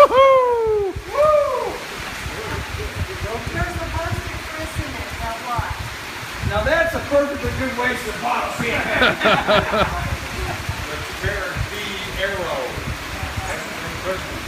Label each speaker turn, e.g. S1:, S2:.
S1: Woohoo!
S2: Woo! You're supposed to christen it, now what?
S3: Now that's a perfectly good waste of bottle.
S4: The Cherokee Arrow.